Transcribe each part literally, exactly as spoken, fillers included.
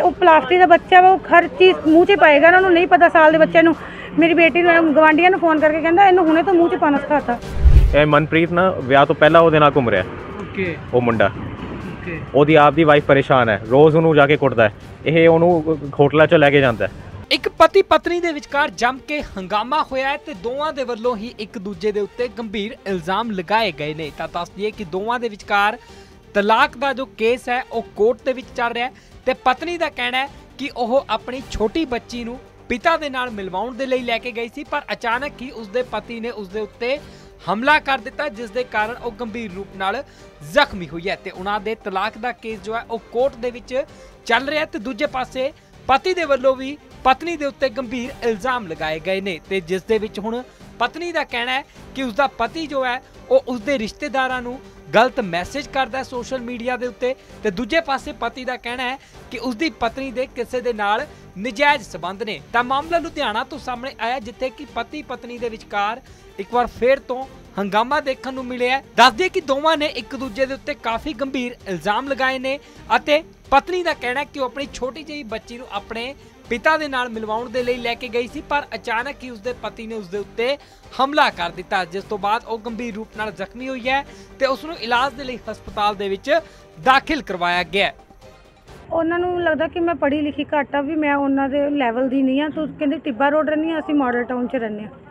भी वो प्लास्टिक का बच्चा वो हर चीज़ मूँह च पाएगा, उन्होंने नहीं पता साल के बच्चे नूं। मेरी बेटी ने गवांढियां नूं फोन करके कहंदा इन्हूं हुणे तो मूँह च पाना सिखाता। ਇਹ ਮਨਪ੍ਰੀਤ ਨਾ ਵਿਆਹ ਤੋਂ ਪਹਿਲਾਂ ਉਹਦੇ ਨਾਲ ਘੁੰਮ ਰਿਹਾ ਓਕੇ ਉਹ ਮੁੰਡਾ। ਓਕੇ ਉਹਦੀ ਆਪ ਦੀ ਵਾਈਫ ਪਰੇਸ਼ਾਨ ਹੈ, ਰੋਜ਼ ਉਹਨੂੰ ਜਾ ਕੇ ਕੁੱਟਦਾ ਹੈ, ਇਹ ਉਹਨੂੰ ਹੋਟਲਾਂ 'ਚ ਲੈ ਕੇ ਜਾਂਦਾ ਹੈ। ਇੱਕ ਪਤੀ ਪਤਨੀ ਦੇ ਵਿਚਕਾਰ ਜੰਮ ਕੇ ਹੰਗਾਮਾ ਹੋਇਆ ਹੈ ਤੇ ਦੋਵਾਂ ਦੇ ਵੱਲੋਂ ਹੀ ਇੱਕ ਦੂਜੇ ਦੇ ਉੱਤੇ ਗੰਭੀਰ ਇਲਜ਼ਾਮ ਲਗਾਏ ਗਏ ਨੇ। ਤਾਂ ਦੱਸ ਦਈਏ ਕਿ ਦੋਵਾਂ ਦੇ ਵਿਚਕਾਰ ਤਲਾਕ ਦਾ ਜੋ ਕੇਸ ਹੈ ਉਹ ਕੋਰਟ ਦੇ ਵਿੱਚ ਚੱਲ ਰਿਹਾ ਹੈ ਤੇ ਪਤਨੀ ਦਾ ਕਹਿਣਾ ਹੈ ਕਿ ਉਹ ਆਪਣੀ ਛੋਟੀ ਬੱਚੀ ਨੂੰ ਪਿਤਾ ਦੇ ਨਾਲ ਮਿਲਵਾਉਣ ਦੇ ਲਈ ਲੈ ਕੇ ਗਈ ਸੀ, ਪਰ ਅਚਾਨਕ ਹੀ ਉਸਦੇ ਪਤੀ ਨੇ ਉਸਦੇ ਉੱਤੇ ਹਮਲਾ ਕਰ ਦਿੱਤਾ, ਜਿਸ ਦੇ ਕਾਰਨ ਉਹ ਗੰਭੀਰ ਰੂਪ ਨਾਲ ਜ਼ਖਮੀ ਹੋਈ ਹੈ ਤੇ ਉਹਨਾਂ ਦੇ ਤਲਾਕ ਦਾ ਕੇਸ ਜੋ ਹੈ ਉਹ ਕੋਰਟ ਦੇ ਵਿੱਚ ਚੱਲ ਰਿਹਾ ਤੇ ਦੂਜੇ ਪਾਸੇ ਪਤੀ ਦੇ ਵੱਲੋਂ ਵੀ ਪਤਨੀ ਦੇ ਉੱਤੇ ਗੰਭੀਰ ਇਲਜ਼ਾਮ ਲਗਾਏ ਗਏ ਨੇ ਤੇ ਜਿਸ ਦੇ ਵਿੱਚ ਹੁਣ ਪਤਨੀ ਦਾ ਕਹਿਣਾ ਹੈ ਕਿ ਉਸਦਾ ਪਤੀ ਜੋ ਹੈ ਉਹ ਉਸਦੇ ਰਿਸ਼ਤੇਦਾਰਾਂ ਨੂੰ ਗਲਤ ਮੈਸੇਜ ਕਰਦਾ ਸੋਸ਼ਲ ਮੀਡੀਆ ਦੇ ਉੱਤੇ ਤੇ ਦੂਜੇ ਪਾਸੇ ਪਤੀ ਦਾ ਕਹਿਣਾ ਹੈ ਕਿ ਉਸਦੀ ਪਤਨੀ ਦੇ ਕਿਸੇ ਦੇ ਨਾਲ ਨਜਾਇਜ਼ ਸਬੰਧ ਨੇ। ਤਾਂ ਮਾਮਲਾ ਲੁਧਿਆਣਾ ਤੋਂ ਸਾਹਮਣੇ ਆਇਆ ਜਿੱਥੇ ਕਿ ਪਤੀ ਪਤਨੀ ਦੇ ਵਿਚਕਾਰ ਇੱਕ ਵਾਰ ਫੇਰ ਤੋਂ ਹੰਗਾਮਾ ਦੇਖਣ ਨੂੰ ਮਿਲਿਆ। ਦੱਸ ਦਈਏ ਕਿ ਦੋਵਾਂ ਨੇ ਇੱਕ ਦੂਜੇ ਦੇ ਉੱਤੇ ਕਾਫੀ ਗੰਭੀਰ ਇਲਜ਼ਾਮ ਲਗਾਏ ਨੇ ਅਤੇ ਪਤਨੀ ਦਾ ਕਹਿਣਾ ਹੈ ਕਿ ਉਹ ਆਪਣੀ ਛੋਟੀ ਜਿਹੀ ਬੱਚੀ ਨੂੰ ਆਪਣੇ ਪਿਤਾ ਦੇ ਨਾਲ ਮਿਲਵਾਉਣ ਦੇ ਲਈ ਲੈ ਕੇ ਗਈ ਸੀ, ਪਰ ਅਚਾਨਕ ਹੀ ਉਸਦੇ ਪਤੀ ਨੇ ਉਸਦੇ ਉੱਤੇ ਹਮਲਾ ਕਰ ਦਿੱਤਾ, ਜਿਸ ਤੋਂ ਬਾਅਦ ਉਹ ਗੰਭੀਰ ਰੂਪ ਨਾਲ ਜ਼ਖਮੀ ਹੋਈ ਹੈ ਤੇ ਉਸ ਨੂੰ ਇਲਾਜ ਦੇ ਲਈ ਹਸਪਤਾਲ ਦੇ ਵਿੱਚ ਦਾਖਲ ਕਰਵਾਇਆ ਗਿਆ। ਉਹਨਾਂ ਨੂੰ ਲੱਗਦਾ ਕਿ ਮੈਂ ਪੜ੍ਹੀ ਲਿਖੀ ਘੱਟ ਆ, ਵੀ ਮੈਂ ਉਹਨਾਂ ਦੇ ਲੈਵਲ ਦੀ ਨਹੀਂ ਆ। ਤੂੰ ਕਹਿੰਦੇ ਟਿੱਬਾ ਰੋਡ ਰਹਿੰਦੀ ਆ, ਅਸੀਂ ਮਾਡਲ ਟਾਊਨ 'ਚ ਰਹਿੰਦੇ ਹਾਂ।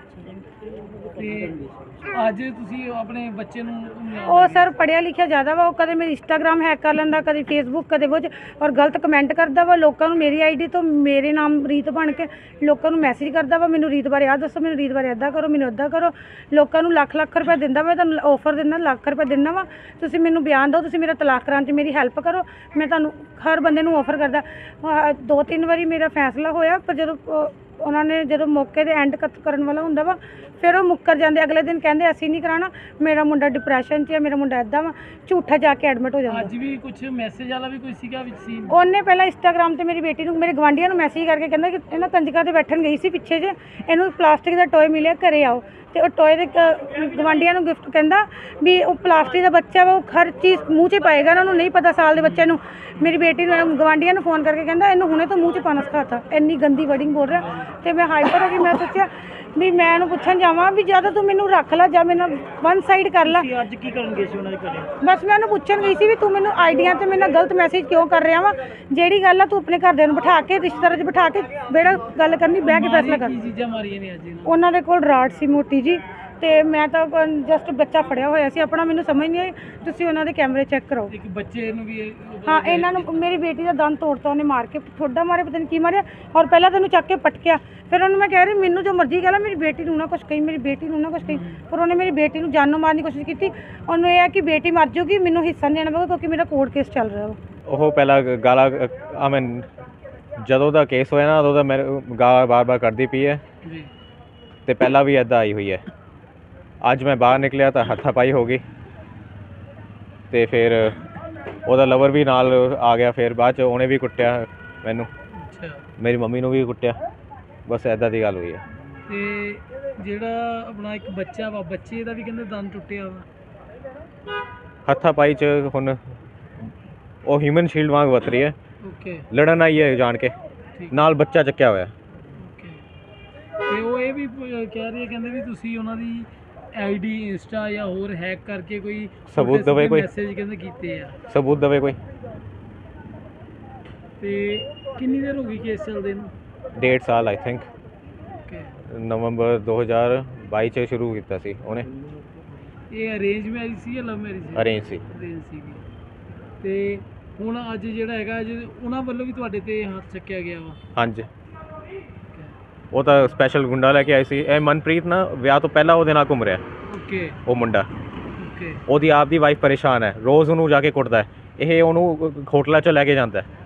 ਤੇ ਅੱਜ ਤੁਸੀਂ ਆਪਣੇ ਬੱਚੇ ਨੂੰ ਉਹ ਸਰ ਪੜ੍ਹਿਆ ਲਿਖਿਆ ਜ਼ਿਆਦਾ ਵਾ, ਉਹ ਕਦੇ ਮੇਰੀ ਇੰਸਟਾਗ੍ਰਾਮ ਹੈਕ ਕਰ ਲੈਂਦਾ, ਕਦੇ ਫੇਸਬੁੱਕ, ਕਦੇ ਕੁਝ, ਔਰ ਗਲਤ ਕਮੈਂਟ ਕਰਦਾ ਵਾ ਲੋਕਾਂ ਨੂੰ। ਮੇਰੀ ਆਈਡੀ ਤੋਂ ਮੇਰੇ ਨਾਮ ਰੀਤ ਬਣ ਕੇ ਲੋਕਾਂ ਨੂੰ ਮੈਸੇਜ ਕਰਦਾ ਵਾ, ਮੈਨੂੰ ਰੀਤ ਬਾਰੇ ਆਹ ਦੱਸੋ, ਮੈਨੂੰ ਰੀਤ ਬਾਰੇ ਇੱਦਾਂ ਕਰੋ, ਮੈਨੂੰ ਇੱਦਾਂ ਕਰੋ। ਲੋਕਾਂ ਨੂੰ ਲੱਖ ਲੱਖ ਰੁਪਏ ਦਿੰਦਾ ਵਾ, ਤੁਹਾਨੂੰ ਆਫਰ ਦਿੰਦਾ, ਲੱਖ ਰੁਪਏ ਦਿੰਦਾ ਵਾ, ਤੁਸੀਂ ਮੈਨੂੰ ਬਿਆਨ ਦਿਓ, ਤੁਸੀਂ ਮੇਰਾ ਤਲਾਕ ਕਰਾਉਣ 'ਚ ਮੇਰੀ ਹੈਲਪ ਕਰੋ। ਮੈਂ ਤੁਹਾਨੂੰ ਹਰ ਬੰਦੇ ਨੂੰ ਆਫਰ ਕਰਦਾ। ਦੋ ਤਿੰਨ ਵਾਰੀ ਮੇਰਾ ਫੈਸਲਾ ਹੋਇਆ, ਪਰ ਜਦੋਂ ਉਹਨਾਂ ਨੇ ਜਦੋਂ ਮੌਕੇ ਦੇ ਐਂਡ ਕਰਨ ਵਾਲਾ ਹੁੰਦਾ ਵਾ ਫਿਰ ਉਹ ਮੁੱਕਰ ਜਾਂਦੇ। ਅਗਲੇ ਦਿਨ ਕਹਿੰਦੇ ਅਸੀਂ ਨਹੀਂ ਕਰਾਉਣਾ, ਮੇਰਾ ਮੁੰਡਾ ਡਿਪਰੈਸ਼ਨ 'ਚ ਹੈ, ਮੇਰਾ ਮੁੰਡਾ ਇੱਦਾਂ ਵਾ, ਝੂਠਾ ਜਾ ਕੇ ਐਡਮਿਟ ਹੋ ਜਾਂਦਾ। ਅੱਜ ਵੀ ਕੁਝ ਮੈਸੇਜ ਵਾਲਾ ਵੀ ਕੋਈ ਸੀਗਾ ਵਿੱਚ ਸੀ? ਉਹਨੇ ਪਹਿਲਾਂ ਇੰਸਟਾਗ੍ਰਾਮ ਤੇ ਮੇਰੀ ਬੇਟੀ ਨੂੰ, ਮੇਰੇ ਗਵਾਂਢੀਆਂ ਨੂੰ ਮੈਸੇਜ ਕਰਕੇ ਕਹਿੰਦਾ ਕਿ ਇਹਨਾਂ ਕੰਜਕਾਂ ਤੇ ਬੈਠਣ ਗਈ ਸੀ ਪਿੱਛੇ ਜੇ, ਇਹਨੂੰ ਪਲਾਸਟਿਕ ਦਾ ਟੋਏ ਮਿਲਿਆ, ਘਰੇ ਆਓ। ਤੇ ਉਹ ਟੋਏ ਦੇ ਗਵਾਂਢੀਆਂ ਨੂੰ ਗਿਫਟ ਕਹਿੰਦਾ ਵੀ ਉਹ ਪਲਾਸਟਿਕ ਦਾ ਬੱਚਾ ਵਾ, ਉਹ ਹਰ ਚੀਜ਼ ਮੂੰਹ 'ਚ ਪਾਏਗਾ, ਉਹਨਾਂ ਨੂੰ ਨਹੀਂ ਪਤਾ ਸਾਲ ਦੇ ਬੱਚੇ ਨੂੰ। ਮੇਰੀ ਬੇਟੀ ਨੂੰ ਗਵਾਂਢੀਆਂ ਨੂੰ ਫੋਨ ਕਰਕੇ ਕਹਿੰਦਾ ਇਹਨੂੰ ਹੁਣੇ ਤੋਂ ਮੂੰਹ 'ਚ ਪਾਣਾ ਸਿਖਾਤਾ। ਇੰਨੀ ਗੰਦੀ ਵਰਡਿੰਗ ਬੋਲ ਰਿਹਾ ਤੇ ਮੈਂ ਹਾਈਪਰ ਹੋ ਗਈ। ਮੈਂ ਸੋਚਿਆ ਵੀ ਮੈਂ ਇਹਨੂੰ ਪੁੱਛਣ ਜਾਵਾਂ ਵੀ ਜਾਂ ਤਾਂ ਤੂੰ ਮੈਨੂੰ ਰੱਖ ਲੈ ਜਾਂ ਮੈਨੂੰ ਵਨ ਸਾਈਡ ਕਰ ਲੈ। ਅੱਜ ਕੀ ਕਰਨ ਗਏ ਸੀ ਉਹਨਾਂ ਦੇ ਘਰੇ? ਬਸ ਮੈਂ ਉਹਨੂੰ ਪੁੱਛਣ ਗਈ ਸੀ ਵੀ ਤੂੰ ਮੈਨੂੰ ਆਈਡੀਆਂ ਤੇ ਮੇਰੇ ਨਾਲ ਗਲਤ ਮੈਸੇਜ ਕਿਉਂ ਕਰ ਰਿਹਾ ਵਾ। ਜਿਹੜੀ ਗੱਲ ਆ ਤੂੰ ਆਪਣੇ ਘਰਦਿਆਂ ਨੂੰ ਬਿਠਾ ਕੇ, ਰਿਸ਼ਤੇਦਾਰਾਂ 'ਚ ਬਿਠਾ ਕੇ ਬੇੜਾ ਗੱਲ ਕਰਨੀ, ਬਹਿ ਕੇ ਫੈਸਲਾ ਕਰ। ਕੀ ਚੀਜ਼ਾਂ ਮਾਰੀਆਂ ਨੇ ਅੱਜ? ਉਹਨਾਂ ਦੇ ਕੋਲ ਰਾਡ ਸੀ ਮੋਟੀ ਜੀ, ਤੇ ਮੈਂ ਤਾਂ ਜਸਟ ਬੱਚਾ ਫੜਿਆ ਹੋਇਆ ਸੀ ਆਪਣਾ, ਮੈਨੂੰ ਸਮਝ ਨਹੀਂ ਆਈ। ਤੁਸੀਂ ਉਹਨਾਂ ਦੇ ਕੈਮਰੇ ਚੈੱਕ ਕਰਾਓ। ਇੱਕ ਬੱਚੇ ਨੂੰ ਵੀ ਹਾਂ, ਇਹਨਾਂ ਨੂੰ ਮੇਰੀ ਬੇਟੀ ਦਾ ਦੰਦ ਤੋੜਤਾ ਉਹਨੇ ਮਾਰ ਕੇ, ਠੋਡਾ ਮਾਰੇ, ਪਤਾ ਨਹੀਂ ਕੀ ਮਾਰਿਆ, ਔਰ ਪਹਿਲਾਂ ਤੈਨੂੰ ਚੱਕ ਕੇ ਪਟਕਿਆ। ਫਿਰ ਉਹਨੂੰ ਮੈਂ ਕਹਿ ਰਹੀ ਮੈਨੂੰ ਜੋ ਮਰਜ਼ੀ ਕਹਿ ਲੈ, ਮੇਰੀ ਬੇਟੀ ਨੂੰ ਨਾ ਕੁਛ ਕਹੀ, ਮੇਰੀ ਬੇਟੀ ਨੂੰ ਨਾ ਕੁਛ ਕਹੀ। ਪਰ ਉਹਨੇ ਮੇਰੀ ਬੇਟੀ ਨੂੰ ਜਾਨੋਂ ਮਾਰਨ ਦੀ ਕੋਸ਼ਿਸ਼ ਕੀਤੀ। ਉਹਨੂੰ ਇਹ ਹੈ ਕਿ ਬੇਟੀ ਮਰ ਜਾਊਗੀ, ਮੈਨੂੰ ਹਿੱਸਾ ਨਹੀਂ ਦੇਣਾ ਪਵੇਗਾ ਕਿਉਂਕਿ ਮੇਰਾ ਕੋਰਟ ਕੇਸ ਚੱਲ ਰਿਹਾ ਵਾ। ਉਹ ਪਹਿਲਾਂ ਗਾਲਾਂ ਆ ਮੈਂ ਜਦੋਂ ਦਾ ਕੇਸ ਹੋਇਆ ਨਾ ਉਦੋਂ ਦਾ ਮੇਰੇ ਗਾਲਾਂ ਬਾਰ-ਬਾਰ ਕਰਦੀ ਪਈ ਹੈ ਜੀ, ਤੇ ਪਹਿਲਾਂ ਵੀ ਇੱਦਾਂ ਆਈ ਹੋਈ ਹੈ। ਅੱਜ ਮੈਂ ਬਾਹਰ ਨਿਕਲਿਆ ਤਾਂ ਹੱਥਾਪਾਈ ਹੋ ਗਈ ਤੇ ਫਿਰ ਉਹਦਾ ਲਵਰ ਵੀ ਨਾਲ ਆ ਗਿਆ। ਫਿਰ ਬਾਅਦ 'ਚ ਉਹਨੇ ਵੀ ਕੁੱਟਿਆ ਮੈਨੂੰ, ਮੇਰੀ ਮੰਮੀ ਨੂੰ ਵੀ ਕੁੱਟਿਆ। ਬਸ ਇੱਦਾਂ ਦੀ ਗੱਲ ਹੋਈ ਹੈ। ਤੇ ਜਿਹੜਾ ਆਪਣਾ ਇੱਕ ਬੱਚਾ ਵਾ, ਬੱਚੇ ਦਾ ਵੀ ਕਹਿੰਦੇ ਦੰਦ ਟੁੱਟਿਆ ਵਾ। ਹੱਥਾਪਾਈ 'ਚ ਹੁਣ ਉਹ ਹਿਊਮਨ ਸ਼ੀਲਡ ਵਾਂਗ ਵਰਤ ਰਹੀ ਹੈ। ਓਕੇ, ਲੜਨ ਆਈ ਹੈ ਜਾਣ ਕੇ, ਨਾਲ ਬੱਚਾ ਚੱਕਿਆ ਹੋਇਆ। ਓਕੇ, ਤੇ ਉਹ ਇਹ ਵੀ ਕਹਿ ਰਹੀ ਹੈ, ਕਹਿੰਦੇ ਵੀ ਤੁਸੀਂ ਉਹਨਾਂ ਦੀ ਆਈਡੀ ਇੰਸਟਾ ਜਾਂ ਹੋਰ ਹੈਕ ਕਰਕੇ ਕੋਈ ਸਬੂਤ ਦੇਵੇ, ਕੋਈ ਮੈਸੇਜ ਕਹਿੰਦੇ ਕੀਤੇ ਆ, ਸਬੂਤ ਦੇਵੇ ਕੋਈ। ਤੇ ਕਿੰਨੀ ਦੇਰ ਹੋ ਗਈ ਕੇਸ ਚੱਲਦੇ ਨੂੰ? ਡੇਢ ਸਾਲ ਆਈ ਥਿੰਕ। ਓਕੇ, ਨਵੰਬਰ ਦੋ ਹਜ਼ਾਰ ਬਾਈ 'ਚ ਸ਼ੁਰੂ ਕੀਤਾ ਸੀ ਉਹਨੇ। ਇਹ ਅਰੇਂਜ ਮੈਰਿਜ ਸੀ ਜਾਂ ਲਵ ਮੈਰਿਜ ਸੀ? ਅਰੇਂਜ ਸੀ। ਅਰੇਂਜ ਸੀਗੀ। ਤੇ ਹੁਣ ਅੱਜ ਜਿਹੜਾ ਹੈਗਾ ਅੱਜ ਉਹਨਾਂ ਵੱਲੋਂ ਵੀ ਤੁਹਾਡੇ ਤੇ ਹੱਥ ਚੱਕਿਆ ਗਿਆ ਵਾ? ਹਾਂਜੀ, ਉਹ ਤਾਂ ਸਪੈਸ਼ਲ ਗੁੰਡਾ ਲੈ ਕੇ ਆਏ ਸੀ। ਇਹ ਮਨਪ੍ਰੀਤ ਨਾ ਵਿਆਹ ਤੋਂ ਪਹਿਲਾਂ ਉਹਦੇ ਨਾਲ ਘੁੰਮ ਰਿਹਾ। ਓਕੇ, ਉਹ ਮੁੰਡਾ। ਓਕੇ, ਉਹਦੀ ਆਪ ਦੀ ਵਾਈਫ ਪਰੇਸ਼ਾਨ ਹੈ, ਰੋਜ਼ ਉਹਨੂੰ ਜਾ ਕੇ ਕੁੱਟਦਾ ਹੈ, ਇਹ ਉਹਨੂੰ ਹੋਟਲਾਂ 'ਚ ਲੈ ਕੇ ਜਾਂਦਾ ਹੈ।